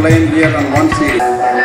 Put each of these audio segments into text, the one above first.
playing here on one CD.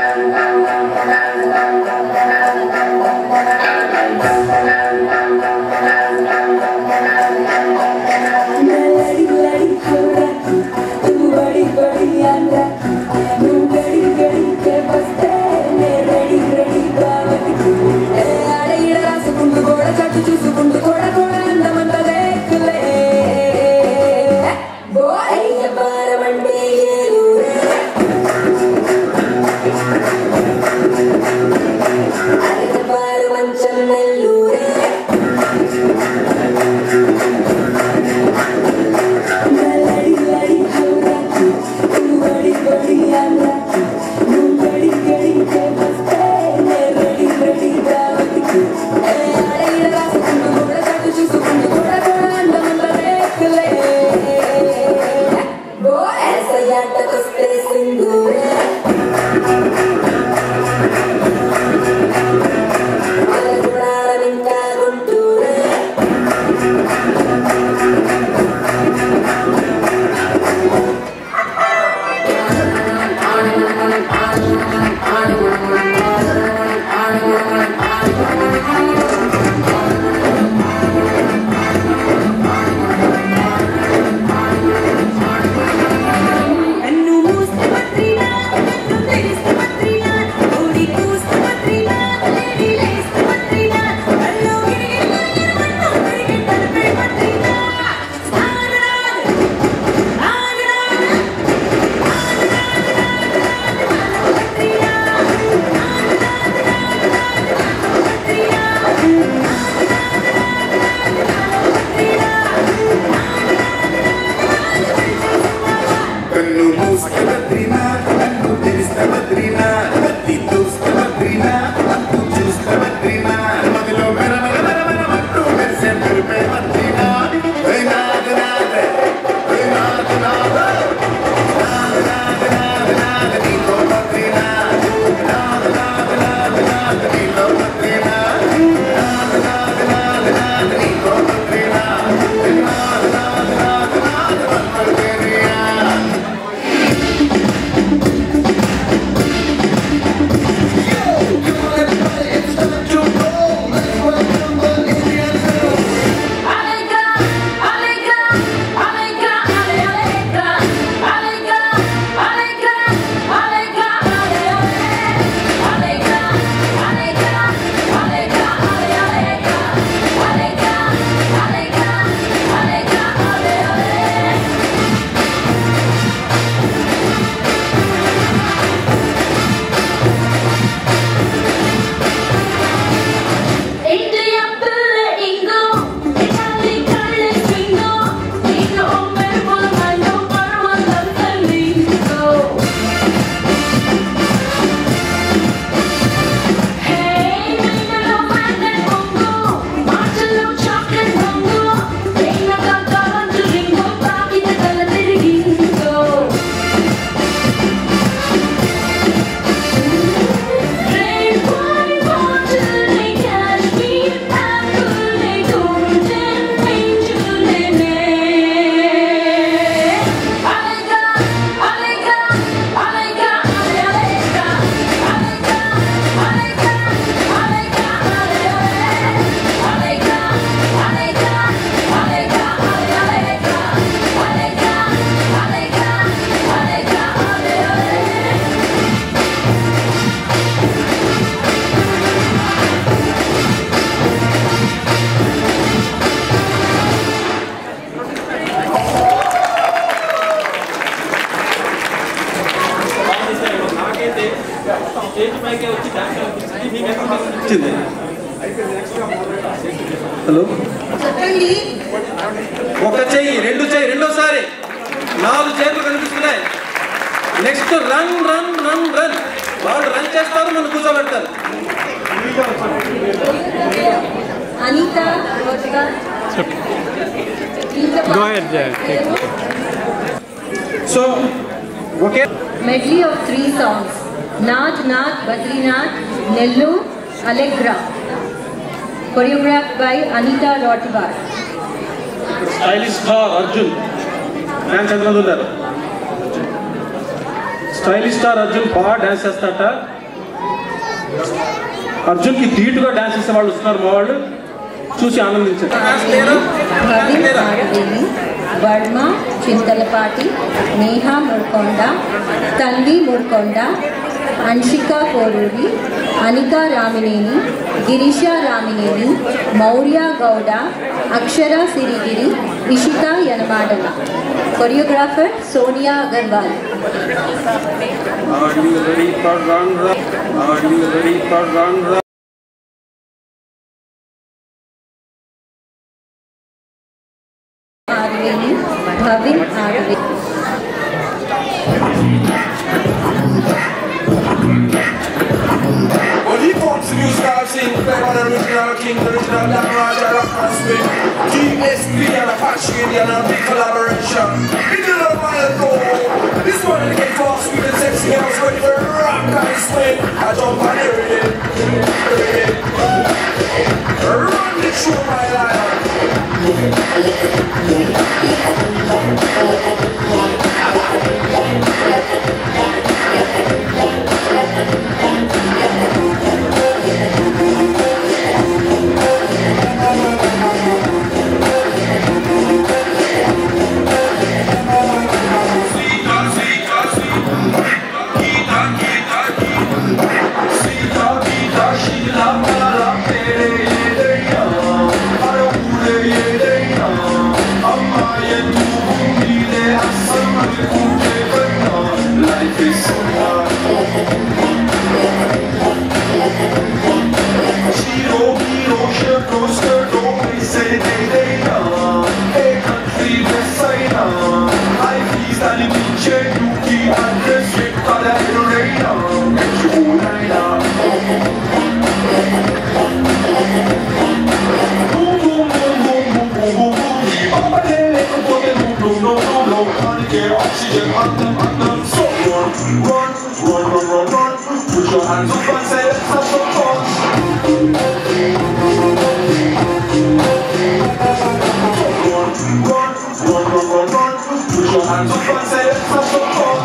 Hello ఒక చెయ్యి రెండోసారి 4 చేతులు కనిపిస్తున్నాయి. Next run run run run. వాళ్ళు రన్ చేస్తారు, మనం కూర్చోబెడతారు. Anita, go ahead. So, okay. Medley of 3 songs. Nath, Nath, Badrinath, Nellore, Allegra. Choreographed by Anita Rottivar. Stylist star Arjun. Man Chandrandu garu. Stylish star Arjun బాగా dance చేస్తాట. అర్జున్కి ధీటుగా dance చేసే వాళ్ళు వస్తున్నారు, మా వాళ్ళు చూసి ఆనందించారు. Varma Chintalapati, Neha Murkonda, Tanvi Murkonda, Anshika Koruri, Anika Ramineni, Girisha Ramineni, Maurya Gouda, Akshara Sirigiri, Ishita Yanamadala. Choreographer Sonia Agarwal. Bhavin Arve. Well, he wants to use style scene, play by the original king, the original Black Raja, rock and spin. GSP and Apache Indian and big collaboration. We do not mind at all. This one is get fast, sweet and sexy girls ready for rock and spin. I jump on everything. Run the show, my life. Put your hands up and say let's have some fun. Run. Put your hands up and say let's have some fun.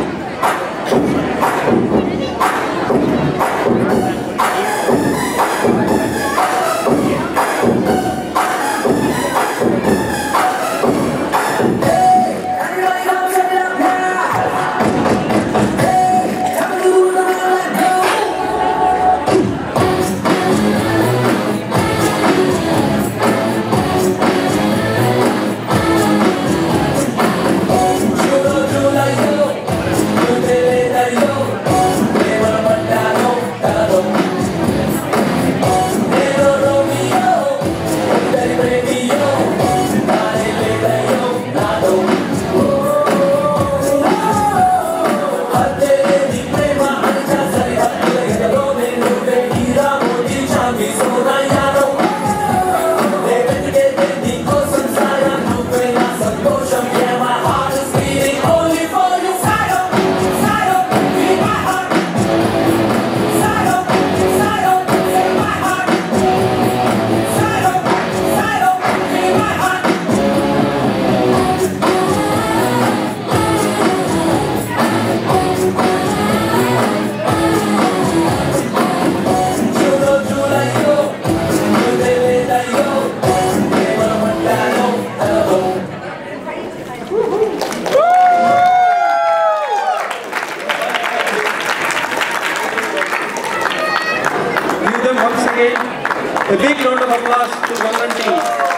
A big round of applause to Vandan team.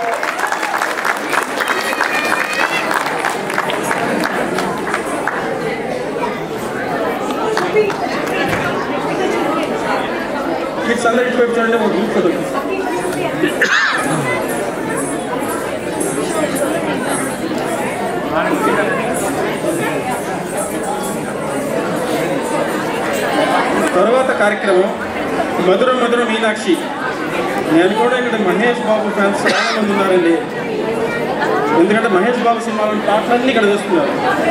Kids అందరూ ఇటు వైపు చూడండి, ఒక group photo. తర్వాత కార్యక్రమం మధుర మధుర మీనాక్షి. నేను కూడా ఇక్కడ మహేష్ బాబు ఫ్యాన్స్ చాలా మంది ఉన్నారండి, ఎందుకంటే మహేష్ బాబు సినిమాలోని పాటలన్నీ ఇక్కడ వేస్తున్నారు.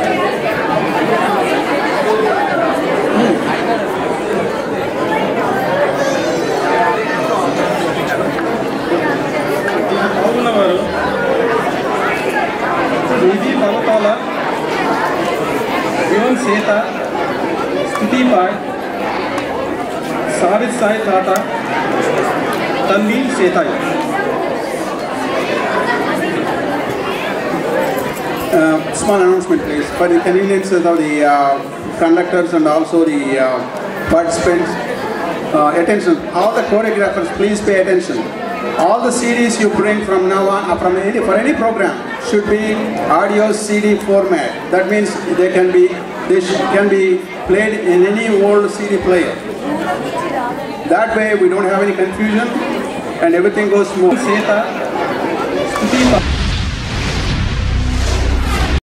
బాగున్నవారు ఇది పర్వతాల Yuvan Sita Sai Tata, Tanvi Setai. Small announcement, please, for the convenience of the conductors and also the participants. Attention, all the choreographers, please pay attention. All the CDs you bring from now on, for any program, should be audio CD format. That means they can be played in any old CD player. That way we don't have any confusion and everything goes smooth.